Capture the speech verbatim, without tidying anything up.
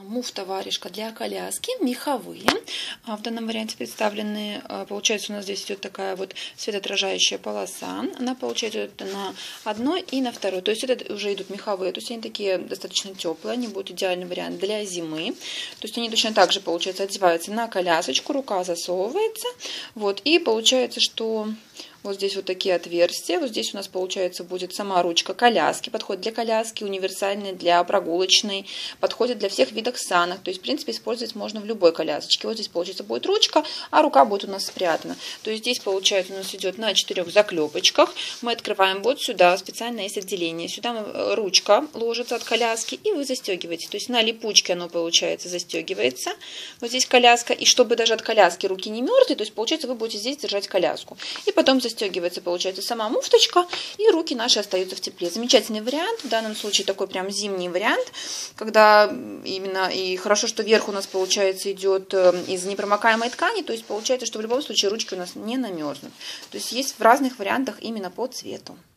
муфта варежка для коляски, меховые. В данном варианте представлены, получается, у нас здесь идет такая вот светоотражающая полоса. Она получается идет на одной и на второй. То есть это уже идут меховые, то есть они такие достаточно теплые, они будут идеальный вариант для зимы. То есть они точно так же, получается, одеваются на колясочку, рука засовывается. Вот, и получается, что вот здесь вот такие отверстия. Вот здесь у нас, получается, будет сама ручка коляски. Подходит для коляски, универсальный для прогулочной. Подходит для всех видов санок. То есть, в принципе, использовать можно в любой колясочке. Вот здесь, получается, будет ручка, а рука будет у нас спрятана. То есть здесь, получается, у нас идет на четырех заклепочках. Мы открываем вот сюда. Специально есть отделение. Сюда ручка ложится от коляски, и вы застегиваете. То есть на липучке оно, получается, застегивается. Вот здесь коляска. И чтобы даже от коляски руки не мерзли, то есть, получается, вы будете здесь держать коляску. И потом застегивается, получается, сама муфточка, и руки наши остаются в тепле. Замечательный вариант, в данном случае такой прям зимний вариант, когда именно, и хорошо, что верх у нас, получается, идет из непромокаемой ткани, то есть получается, что в любом случае ручки у нас не намерзнут. То есть есть в разных вариантах именно по цвету.